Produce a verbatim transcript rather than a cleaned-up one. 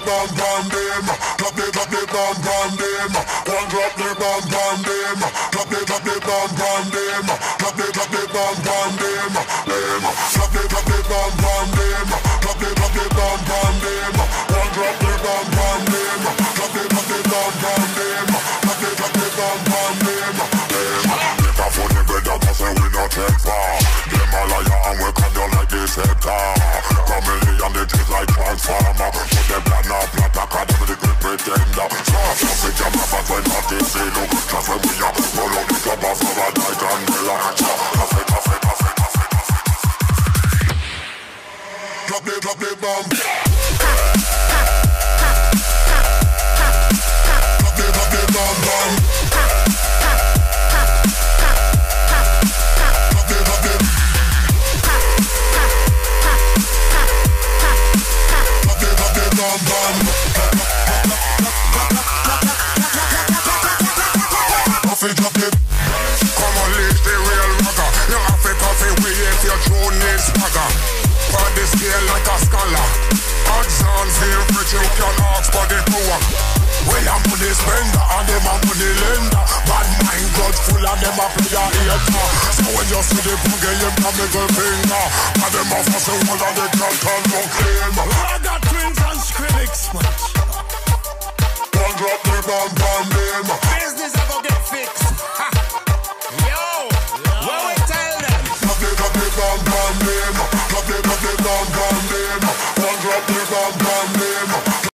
bomb bomb them. Drop the drop the bomb bomb them. One drop the bomb bomb them. Drop the drop the bomb bomb them. Drop the drop the bomb bomb them. Them. Drop the drop the bomb bomb them. Drop the drop the bomb bomb them. One drop the bomb bomb them. Drop the drop the bomb bomb them. Drop the drop the bomb bomb them. Them. Make a funny brother, cause we not take far. Them a liar and we come down like this sector. Chameleon, they taste like transformer. Put them plan up, not a academy, the great pretender. Soft, we jam up and when not this say no. Just when we are, roll out the club off of a night and miller. Coffee, coffee, coffee, coffee, coffee. Drop the, drop the bomb. Drop the, drop the bomb, bomb. Bomb bomb. Coffee drop it. Come on, leave the real rocker. You have to coffee we if your true name swagger. On the scale like a scholar. Odds on feel rich, you can ask for the power. Well, I'm money spender and them a money lender. Bad mind grudge full of them a play a hater. So when you see the boogie, you can middle finger. And them a fuss and one of the can't come no claim. I got twins and Skrillex, man. One drop the bomb bomb them. Business I go get fixed. Ha. Yo, what we tell them? Drop the drop the bomb bomb them. Drop the drop the bomb bomb them. One drop the bomb bomb them.